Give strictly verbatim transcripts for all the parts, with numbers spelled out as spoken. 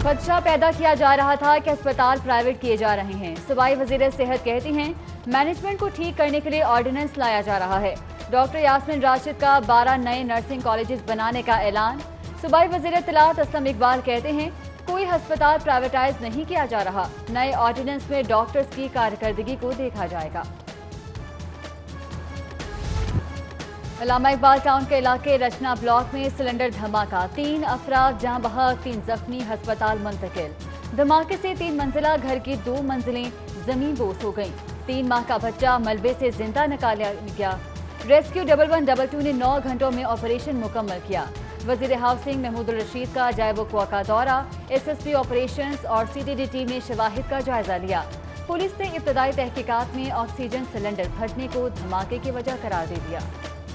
खदशा पैदा किया जा रहा था कि अस्पताल प्राइवेट किए जा रहे हैं। सूबाई वजीर सेहत कहती हैं मैनेजमेंट को ठीक करने के लिए ऑर्डिनेंस लाया जा रहा है। डॉक्टर यास्मीन राशिद का बारह नए नर्सिंग कॉलेजेस बनाने का ऐलान। सूबाई वजीर इत्तलात असलम इकबाल कहते हैं कोई अस्पताल प्राइवेटाइज नहीं किया जा रहा, नए ऑर्डिनेंस में डॉक्टर्स की कारकर्दगी को देखा जाएगा। अल्लामा इकबाल टाउन के इलाके रचना ब्लॉक में सिलेंडर धमाका, तीन अफराद जहां बहक, तीन जख्मी, अस्पताल मुंतकिल। धमाके से तीन मंजिला घर की दो मंजिलें जमीन बोस हो गईं। तीन माह का बच्चा मलबे से जिंदा निकाला गया। Rescue double one double two ने नौ घंटों में ऑपरेशन मुकम्मल किया। वजीर हाउसिंग महमूद रशीद का जायब वक़्वा का दौरा, एस एस पी ऑपरेशंस और सी टी डी टीम ने शवाहिद का जायजा लिया। पुलिस ने इब्तदाई तहकीकात में ऑक्सीजन सिलेंडर फटने को धमाके की वजह करार दे दिया।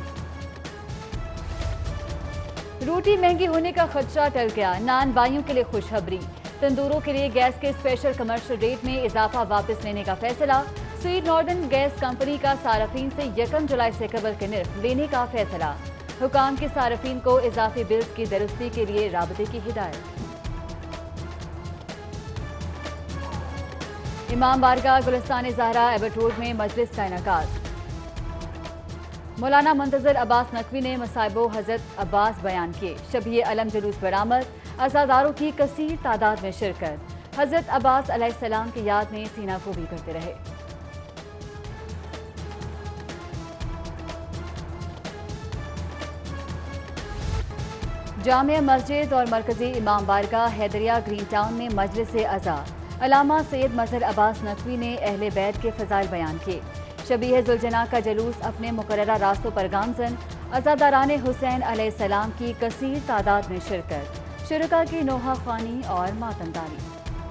रोटी महंगी होने का खदशा टल गया, नान बाइयों के लिए खुशखबरी। तंदूरों के लिए गैस के स्पेशल कमर्शियल रेट में इजाफा वापस लेने का फैसला। स्वीट नॉर्दर्न गैस कंपनी का सार्फिन से यकम जुलाई से कबल के निर्फ लेने का फैसला। हुकाम के सार्फिन को इजाफी बिल्स की दुरुस्ती के लिए राबते की हिदायत। इमाम बारगाह गुलिस्तान ज़हरा एबट रोड में मजलिस का इनेकाद। मौलाना मुंतजर अब्बास नकवी ने मसाइबो हजरत अब्बास बयान किए। शबीए अलम जुलूस बरामद, अज़ादारों की कसीर तादाद में शिरकत। हजरत अब्बास अलैहिस्सलाम की याद में सीना को भी करते रहे। जामिया मस्जिद और मरकजी इमाम बारगाह हैदरिया ग्रीन टाउन में मजलिस अज़ा। अल्लामा सैयद मजहर अब्बास नकवी ने अहले बैत के फजाइल बयान किए। शबीह जुलजना का जलूस अपने मुकर्ररा रास्तों पर गामजन। अज़ादारान हुसैन अलैहिस्सलाम की कसीर तादाद में शिरकत। शुरका की नोहा ख्वानी और मातमदारी।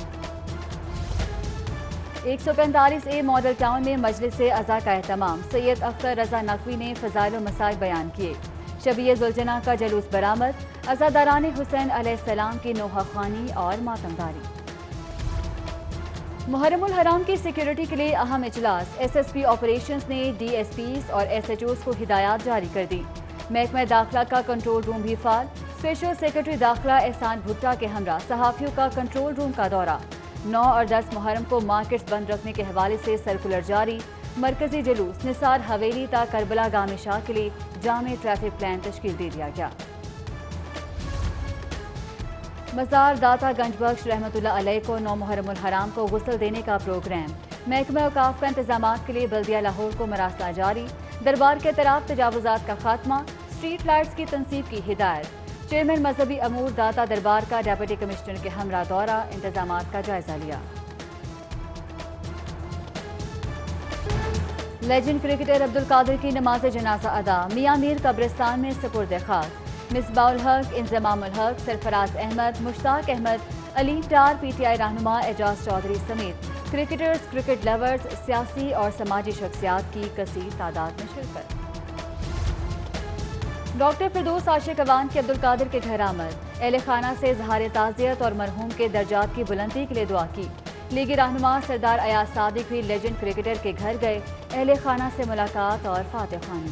एक सौ पैंतालीस ए मॉडल टाउन में मजलिस अज़ा का एहतमाम। सैयद अख्तर रजा नकवी ने फजाइल व मसाइल बयान किए। शबीह जुलजना का जलूस बरामद। अज़ादारान हुसैन अलैहिस्सलाम की नोहा ख्वानी और मातमदारी। मुहर्रमुल हराम की सिक्योरिटी के लिए अहम इजलास। एस एस पी ऑपरेशंस ने डी एस पीज़ और एस एच ओज़ को हिदायत जारी कर दी। महकमा दाखिला का कंट्रोल रूम भी फाल। स्पेशल सेक्रेटरी दाखिला एहसान भुट्टा के हमरा सहाफ़ियों का कंट्रोल रूम का दौरा। नौ और दस मुहर्रम को मार्केट्स बंद रखने के हवाले से सर्कुलर जारी। मरकजी जुलूस निसार हवेली ता करबला गामे शाह के लिए जामे ट्रैफिक प्लान तश्कील दे दिया गया। मज़ार दाता गंजबख्श रहमतुल्लाह अलैह को नौ मुहर्रमुल हराम को गुस्ल देने का प्रोग्राम। महकमा औकाफ का इंतजामात के लिए बल्दिया लाहौर को मरासला जारी। दरबार के तराफ तजावुजात का खात्मा। स्ट्रीट लाइट्स की तनसीब की हिदायत। चेयरमैन मजहबी अमूर दाता दरबार का डेप्यूटी कमिश्नर के हमरा दौरा, इंतजामात का जायजा लिया। लेजेंड क्रिकेटर अब्दुल कादिर की नमाज जनाजा अदा। मियां मीर कब्रिस्तान में सुपुर्द खाक। Misbahul Haq, Inzamamul Haq, Sarfaraz Ahmed, Mushtaq Ahmed, Ali Tar, P T I रहनुमा एजाज चौधरी समेत क्रिकेटर्स, क्रिकेट लवर्स, सियासी और समाजी शख्सियात की कसीर तादाद में शिरकत। डॉक्टर फिरदौस आशिक अवान की अब्दुल कादिर के घर आमद। अहले खाना से इज़हार ताज़ियत और मरहूम के दर्जात की बुलंदी के लिए दुआ की। लीगी रहनुमा सरदार अयाज सादिक भी लेजेंड क्रिकेटर के घर गए। अहले खाना से मुलाकात और फातिह खानी।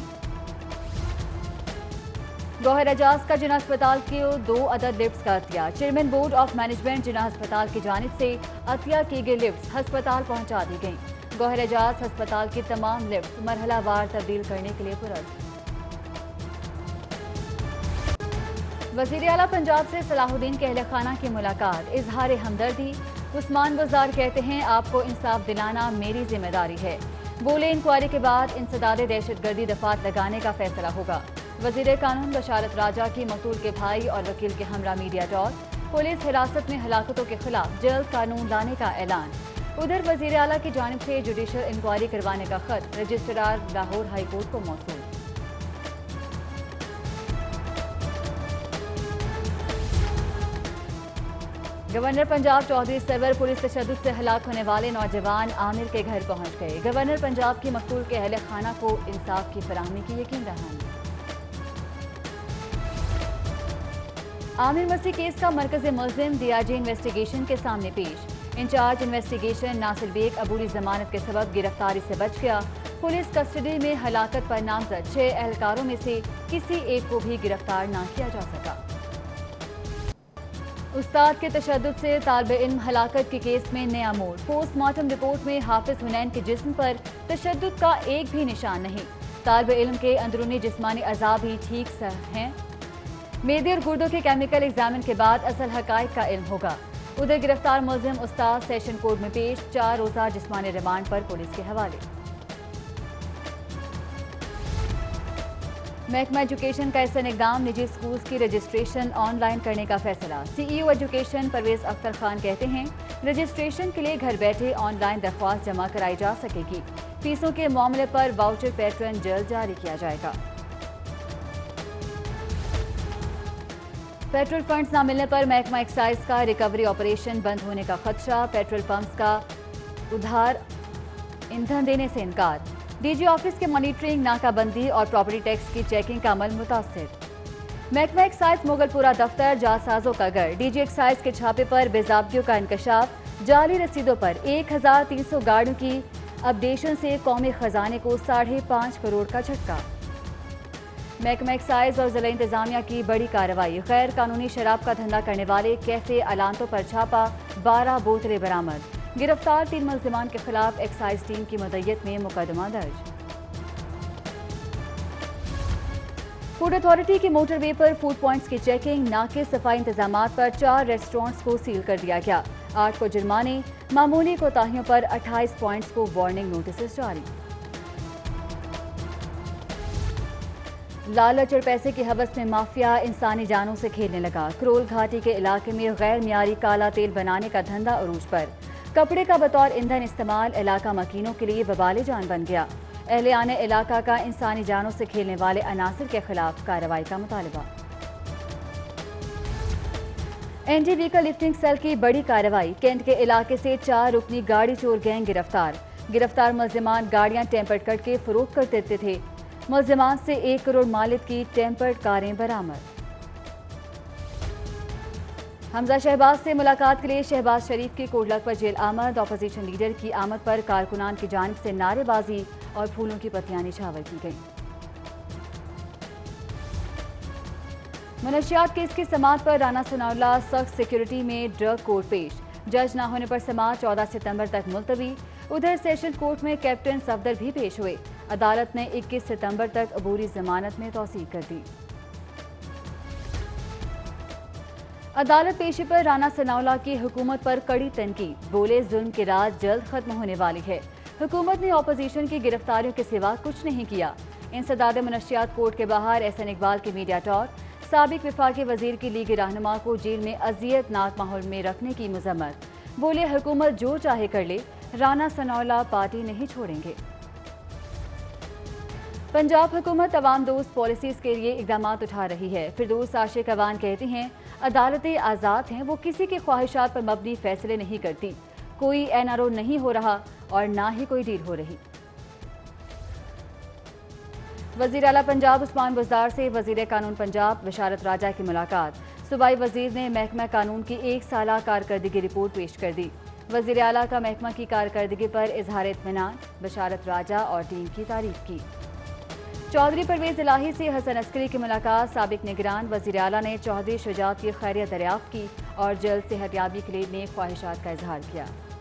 गौहर एजाज का जिना अस्पताल के दो अदद लिफ्ट्स का अतिया। Chairman board of management Jinnah अस्पताल की जानिब से अतिया की गई लिफ्ट्स अस्पताल पहुंचा दी गईं। गौहर एजाज अस्पताल की तमाम लिफ्ट्स मरहला वार तब्दील करने के लिए पुरज़्म। वज़ीर आला पंजाब से सलाहुद्दीन के अहले खाना की मुलाकात। इजहार हमदर्दी। उस्मान गुजार कहते हैं आपको इंसाफ दिलाना मेरी जिम्मेदारी है। बोले इंक्वायरी के बाद इंसदाद दहशतगर्दी दफात लगाने का फैसला होगा। वज़ीर कानून बशारत राजा की मकतूल के भाई और वकील के हमरा मीडिया टॉक। पुलिस हिरासत में हलाकतों के खिलाफ जल्द कानून लाने का ऐलान। उधर वज़ीर आला की जानिब से जुडिशल इंक्वायरी करवाने का खत रजिस्ट्रार लाहौर हाई कोर्ट को मौसूल। गवर्नर पंजाब चौधरी सरवर पुलिस तशद्दुद से हलाक होने वाले नौजवान आमिर के घर पहुंच गए। गवर्नर पंजाब की मकतूल के अहले खाना को इंसाफ की फराहमी की यकीन दहानी। आमिर मसीह केस का मरकज़ी मुल्ज़िम डी आई जी इन्वेस्टिगेशन के सामने पेश। इंचार्ज इन्वेस्टिगेशन नासिर बेग अबूरी जमानत के सबब गिरफ्तारी से बच गया। पुलिस कस्टडी में हलाकत पर नामजद छह एहलकारों में से किसी एक को भी गिरफ्तार न किया जा सका। استاد کے تشدد سے طالب علم ہلاکت کے کیس میں نیا موڑ، پوسٹ مارٹم رپورٹ میں حافظ حنین کے جسم پر تشدد کا ایک بھی نشان نہیں، طالب علم کے اندرونی جسمانی اعضاء بھی ٹھیک سے ہیں، معدے اور گردوں کے کیمیکل ایگزامن کے بعد اصل حقائق کا علم ہوگا۔ ادھر گرفتار ملزم استاد سیشن کورٹ میں پیش، چار روزہ جسمانی ریمانڈ پر پولیس کے حوالے۔ محکمہ ایجوکیشن کا احسن اقدام، نجی اسکولز کی رجسٹریشن آن لائن کرنے کا فیصلہ۔ C E O education Pervaiz Akhtar Khan کہتے ہیں رجسٹریشن کے لیے گھر بیٹھے آن لائن درخواست جمع کرائی جا سکے گی، فیسوں کے معاملے پر واؤچر پیٹرن جلد جاری کیا جائے گا۔ پیٹرول فنڈز نہ ملنے پر محکمہ ایکسائز کا ریکوری آپریشن بند ہونے کا خدشہ، پیٹرول پمپس کا ادھار ایندھن دینے سے انکار، ڈی جی آفس کے مانیٹرنگ، ناکہ بندی اور پراپرٹی ٹیکس کی چیکنگ کا عمل متاثر۔ محکمہ ایکسائز مغل پورہ دفتر جعلسازوں کا گھر، ڈی جی ایکسائز کے چھاپے پر بے ضابطگیوں کا انکشاف، جعلی رسیدوں پر ایک ہزار تین سو گاڑیوں کی اپڈیشن سے قومی خزانے کو ساڑھے پانچ کروڑ کا جھٹکا۔ محکمہ ایکسائز اور ضلع انتظامیہ کی بڑی کارروائی، غیر قانونی شراب کا دھندا کرنے والے کیفے علانتوں پر چھاپا، بارہ بوتلیں برآمد، گرفتار تین ملزمان کے خلاف ایکسائز ٹیم کی مدیت میں مقدمہ درج۔ فوڈ اتھارٹی کی موٹر وے پر فوڈ پوائنٹس کی چیکنگ، ناقص صفائی انتظامات پر چار ریسٹورنٹس کو سیل کر دیا گیا، آٹھ کو جرمانے، معمولی کوتاہیوں پر اٹھائیس پوائنٹس کو وارننگ نوٹسز جاری۔ لالچ اور پیسے کی ہوس میں مافیا انسانی جانوں سے کھیلنے لگا، کرول گھاٹی کے علاقے میں غیر معیاری کالا تیل بنانے کا دھندا عروج پر، کپڑے کا بطور ایندھن استعمال علاقہ مکینوں کے لیے وبال جان بن گیا، اہلیان علاقہ کا انسانی جانوں سے کھیلنے والے عناصر کے خلاف کارروائی کا مطالبہ۔ اینٹی ویکل لفٹنگ سیل کی بڑی کارروائی، کینٹ کے علاقے سے چار رکنی گاڑی چور گینگ گرفتار، گرفتار ملزمان گاڑیاں ٹیمپرڈ کر کے فروخت کر دیتے تھے، ملزمان سے ایک کروڑ مالک کی ٹیمپرڈ کاریں برآمد۔ حمزہ شہباز سے ملاقات کے لیے شہباز شریف کی کوٹ لکھپت جیل آمد، اپوزیشن لیڈر کی آمد پر کارکنان کی جانب سے نعرے بازی اور پھولوں کی پتیاں نچھاور کی گئیں۔ منشیات کیس کی سماعت پر رانا ثناءاللہ سخت سیکیورٹی میں ڈرگ کورٹ پیش، جج نہ ہونے پر سماعت چودہ ستمبر تک ملتوی، ادھر سیشن کورٹ میں کیپٹن صفدر بھی پیش ہوئے، عدالت نے اکیس ستمبر تک عبوری ضمانت میں توسیع کر دی۔ عدالت پیشی پر رانا ثناءاللہ کی حکومت پر کڑی تنقید، بولے ظلم کی رات جلد ختم ہونے والی ہے، حکومت نے اپوزیشن کی گرفتاریوں کے سوا کچھ نہیں کیا۔ انسداد منشیات کورٹ کے باہر احسن اقبال کی میڈیا ٹاک، سابق وفاقی وزیر کی لیگ رہنما کو جیل میں اذیت ناک ماحول میں رکھنے کی مذمت، بولے حکومت جو چاہے کر لے، رانا ثناءاللہ پارٹی نہیں چھوڑیں گے۔ پنجاب حکومت عوام دوست پالیسیز کے لیے اقدامات اٹھا رہی ہے، فردوس عاشق اوان کہتی ہیں عدالتیں آزاد ہیں، وہ کسی کی خواہشات پر مبنی فیصلے نہیں کرتی، کوئی این آر او نہیں ہو رہا اور نہ ہی کوئی ڈیل ہو رہی۔ وزیر اعلیٰ پنجاب عثمان بزدار سے وزیر قانون پنجاب بشارت راجہ کی ملاقات، صوبائی وزیر نے محکمہ قانون کی ایک سالہ کارکردگی رپورٹ پیش کر دی، وزیر اعلیٰ کا محکمہ کی کارکردگی پر اظہار اطمینان، بشارت راجہ اور ٹیم کی تعریف کی۔ چودھری پرویز الہی سے حسن عسکری کی ملاقات، سابق نگران وزیر اعلیٰ نے چودھری شجاعت کی خیریت دریافت کی اور جلد صحتیابی کے لیے نیک خواہشات کا اظہار کیا۔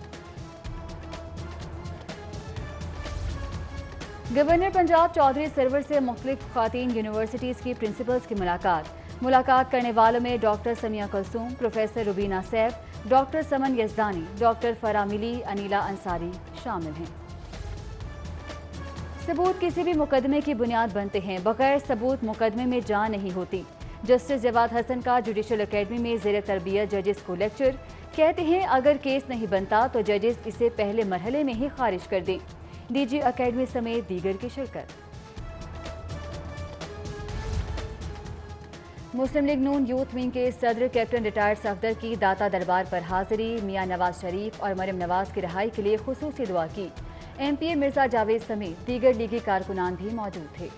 گورنر پنجاب چودھری سرور سے مختلف خواتین یونیورسٹیز کی پرنسپلز کی ملاقات، ملاقات کرنے والوں میں doctor Sumaiya Kulsoom, professor Rubina Saif, doctor Saman Yazdani, doctor فرا ملی، انیلا انصاری شامل ہیں۔ ثبوت کسی بھی مقدمے کی بنیاد بنتے ہیں، بغیر ثبوت مقدمے میں جان نہیں ہوتی۔ جسٹس جواد حسن کا جوڈیشل اکیڈمی میں زیر تربیت ججز کو لیکچر، کہتے ہیں اگر کیس نہیں بنتا تو ججز اسے پہلے مرحلے میں ہی خارج کر دیں، ڈی جی اکیڈمی سمیت دیگر کی شرکت۔ مسلم لیگ نون یوتھ ونگ کے صدر کیپٹن ریٹائرڈ صفدر کی داتا دربار پر حاضری، میاں نواز شریف اور مریم نواز کی رہائی کے لیے خصوصی دعا کی، M P A Mirza Javed سمیت دیگر لیگی کارکنان بھی موجود تھے۔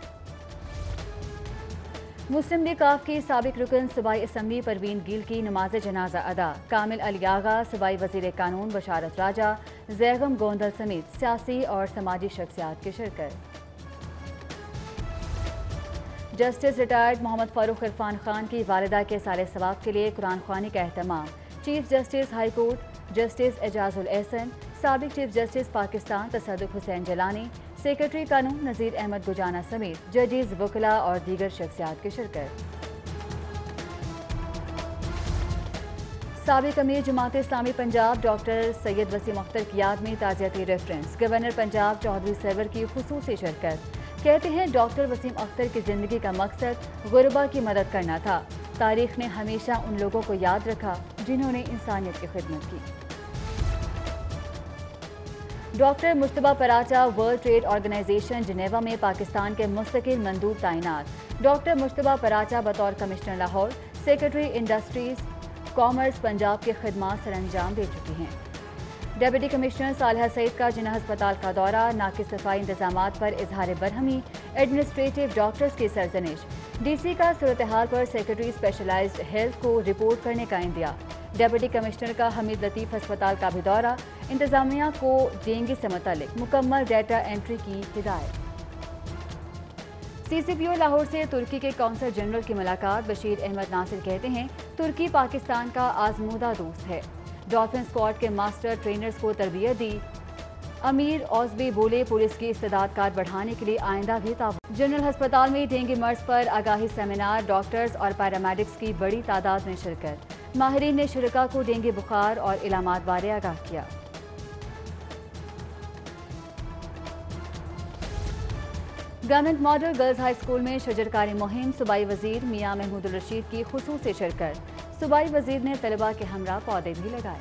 مسلم لیگ کاف کی سابق رکن صوبائی اسمبلی پروین گیل کی نماز جنازہ ادا، کامل علی آغا، صوبائی وزیر قانون بشارت راجہ، زیغم گوندل سمیت سیاسی اور سماجی شخصیات کی شرکت۔ जस्टिस रिटायर्ड मोहम्मद फारूक इरफान खान की वालिदा के साले सवाब के लिए कुरान ख्वानी का एहतमाम। Chief justice high court justice Ejazul Ahsan, साबिक chief justice Pakistan Tassaduq Hussain Jillani, secretary कानून नज़ीर अहमद गुजाना समेत जजेस, वकला और दीगर शख्सियात की शिरकत। साबिक अमीर जमात इस्लामी पंजाब डॉक्टर सैयद वसीम अख्तर की याद में ताज़ियती रेफरेंस। गवर्नर पंजाब चौधरी सरवर की खुसूसी शिरकत। कहते हैं डॉक्टर वसीम अख्तर की जिंदगी का मकसद गुरबा की मदद करना था। तारीख ने हमेशा उन लोगों को याद रखा जिन्होंने इंसानियत की खिदमत की। Doctor Mujtaba Paracha world trade organisation Geneva में पाकिस्तान के मुस्तकिल मंदूब तैनात। डॉक्टर मुश्तबा पराचा बतौर commissioner Lahore secretary industries commerce Punjab के खिदमात सर अंजाम दे चुकी हैं। डिप्टी कमिश्नर सालिहा सईद का जिन्ना अस्पताल का दौरा, नाकिस सफाई इंतजामात पर इजहार बरहमी, एडमिनिस्ट्रेटिव डॉक्टर्स की सरजनिश। डीसी का सूरत हाल पर सेक्रेटरी स्पेशलाइज्ड हेल्थ को रिपोर्ट करने का इंदिया। डिप्टी कमिश्नर का हमीद लतीफ़ अस्पताल का भी दौरा, इंतजामिया को डेंगू से मुतल्लिक मुकम्मल डेटा एंट्री की हिदायत। सी सी पी ओ लाहौर से तुर्की के कौंसल जनरल की मुलाकात। बशीर अहमद नासिर कहते हैं तुर्की पाकिस्तान का आजमूदा दोस्त है। डॉल्फिन स्क्वाड के मास्टर ट्रेनर्स को तरबियत दी। अमीर औजबी बोले पुलिस की इस्तेदाद कार बढ़ाने के लिए आइंदा भी ताउन। जनरल अस्पताल में डेंगू मर्ज पर आगाही सेमिनार, डॉक्टर्स और पैरामेडिक्स की बड़ी तादाद में शिरकत। माहिरीन ने शुरका को डेंगू बुखार और इलामात बारे आगाह किया। Government model girls high school में शजरकारी मुहिम। सूबाई वजीर मियां महमूदुल रशीद की खुसूसी शिरकत। सूबाई वजीर ने तलबा के हमरा पौधे भी लगाए।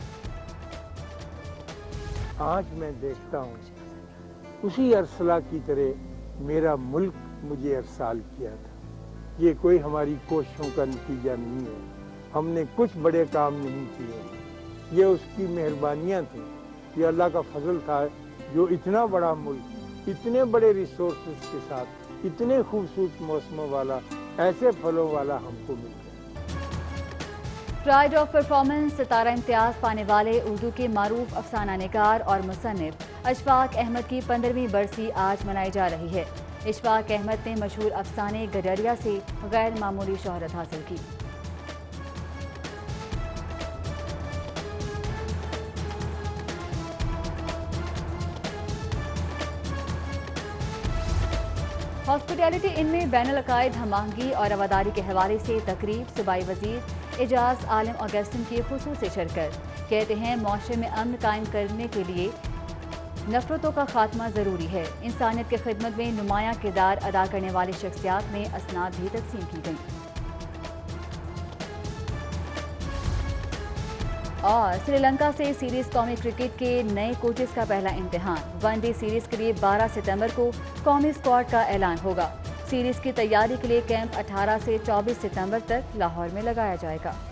आज मैं देखता हूँ उसी अरसला की तरह मेरा मुल्क मुझे अरसाल किया था। ये कोई हमारी कोशिशों का नतीजा नहीं है, हमने कुछ बड़े काम नहीं किए, ये उसकी मेहरबानियाँ थी, ये अल्लाह का फजल था जो इतना बड़ा मुल्क इतने बड़े रिसोर्सेज के साथ इतने खूबसूरत मौसमों वाला ऐसे फलों वाला हमको मिल गया। Pride of performance Sitara Imtiaz पाने वाले उर्दू के मारूफ अफसाना निगार और मुसन्निफ इशफाक अहमद की पंद्रहवीं बरसी आज मनाई जा रही है। इशफाक अहमद ने मशहूर अफसाने गडरिया से गैर मामूली शोहरत हासिल की। हॉस्पिटैलिटी इनमें बैनुल-अक़ायद हमआहंगी और रवादारी के हवाले से तकरीब। सूबाई वजीर एजाज आलिम अगस्तिन की खुसूसी शिरकत। कहते हैं माशरे में अमन कायम करने के लिए नफरतों का खात्मा ज़रूरी है। इंसानियत की खिदमत में नुमायां किरदार अदा करने वाली शख्सियात में असनाद भी तकसीम की गई। और श्रीलंका से सीरीज कौमी क्रिकेट के नए कोचेस का पहला इम्तिहान। वनडे सीरीज के लिए बारह सितंबर को कौमी स्क्वाड का ऐलान होगा। सीरीज की तैयारी के लिए कैंप अठारह से चौबीस सितंबर तक लाहौर में लगाया जाएगा।